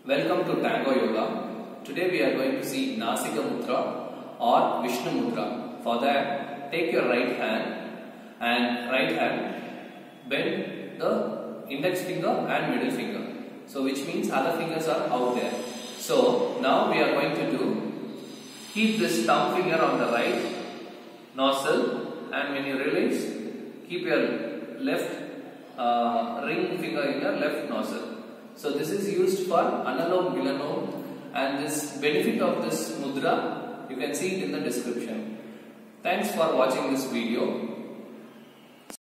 Welcome to Tango Yoga. Today we are going to see Nasik Mudra or Vishnu Mudra. For that, take your right hand bend the index finger and middle finger. So which means other fingers are out there. So now we are going to keep this thumb finger on the right nostril, and when you release, keep your left ring finger in your left nostril. So this is used for Analom Viloom, and this benefit of this mudra you can see it in the description. Thanks for watching this video.